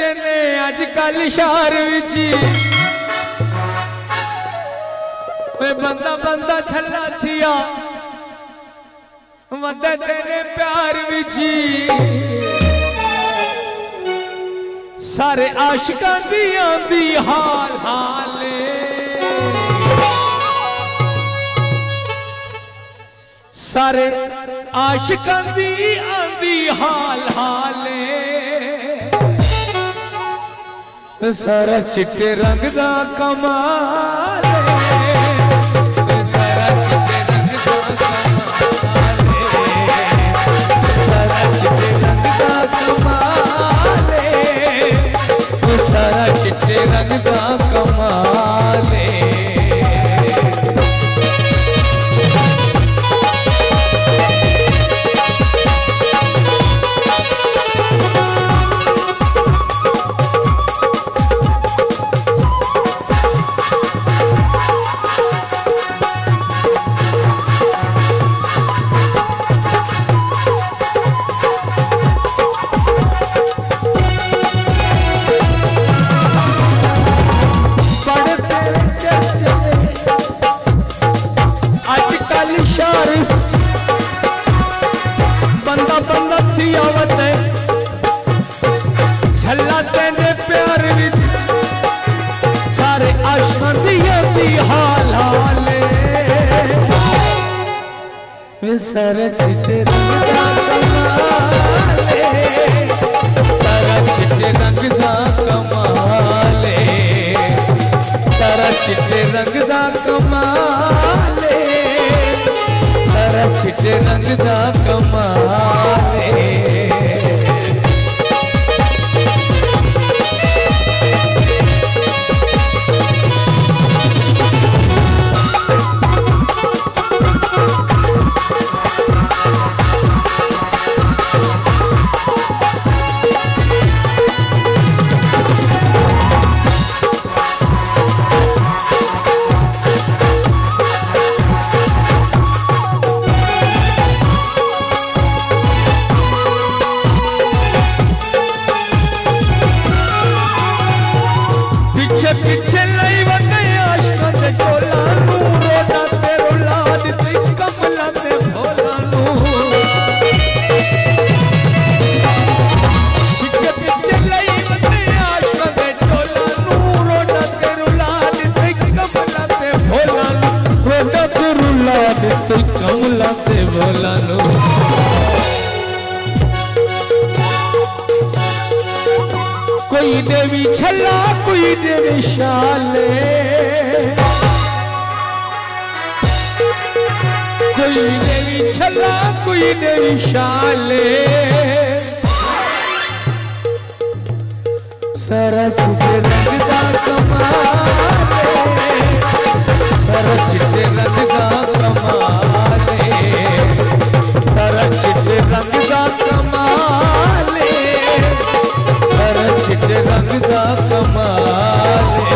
ने अजकल शहर विच बंदा बंदा छला थिया वदे तेरे प्यार विच सारे आशिकां दी आंदी हाल हाले सारे आशिकां दी आंदी हाल हाले सारा चिट्टे रंग दा कमाल सारा चिट्टे रंग दा कमाल सारा चिट्टे रंग दा कमाल सारा चिट्टे रंग दा कमाले सारा चिट्टे रंग दा कमाले सारा चिट्टे रंग दा कमाले सारा चिट्टे रंग दा कमाले पीछे नहीं बने आशकों दे टोला नू रोदा ते रुलाद ते कमला ते भोला नू पीछे पीछे नहीं बने आशकों दे टोला नू रोदा ते रुलाद ते कमला ते भोला नू रोदा ते रुलाद ते कमला ते भोला नू कोई देवी छला कोई देवी शाले कोई देवी छला कोई देवी शाले सारा चिट्टे रंग दा कमाले सारा चिट्टे रंग दा कमाले सारा चिट्टे रंग दा कमाले सारा चिट्टे रंग दा कमाल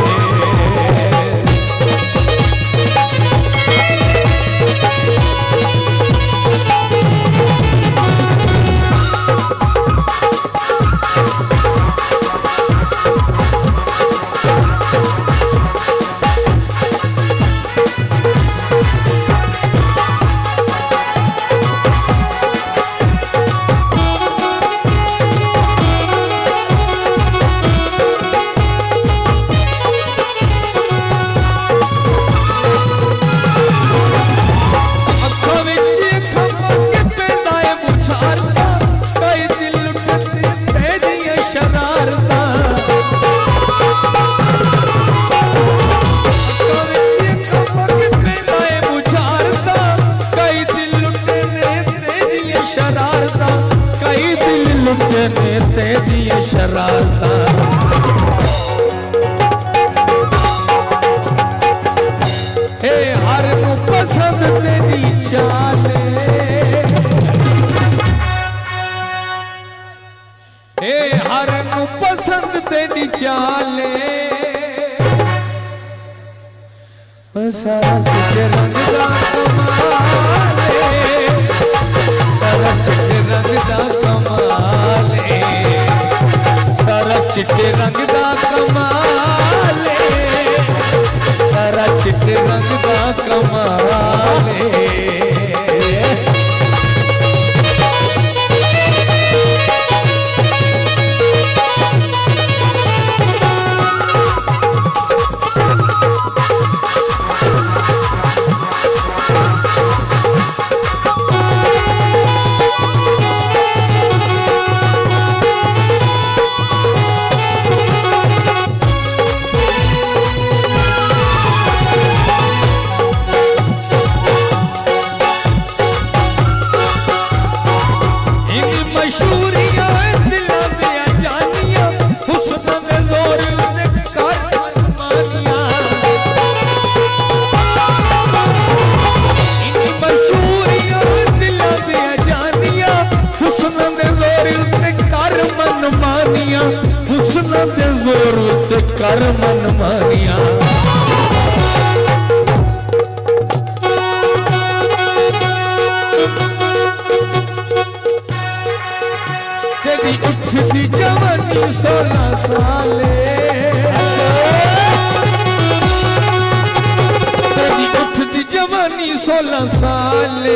कई दिल लुटे ने तेरी शरारता हे हर को पसंद तेरी चाले हे हर को पसंद तेरी चाले सारा चिट्टे रंग दा कमाले सारा चिट्टे रंग दा कमाले सारा चिट्टे रंग दा कमाले, सारा चिट्टे रंग दा कमाले। हुस्न दे जोर ते कर मन मानिया। तेरी उठदी जवानी 16 साले, तेरी उठदी जवानी 16 साले।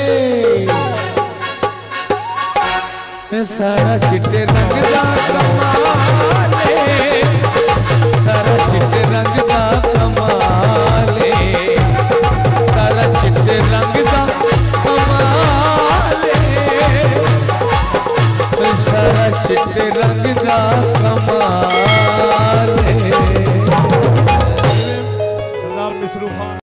सारा चिट्टे रंग दा कमाले, सारा चिट्टे रंग दा कमाले।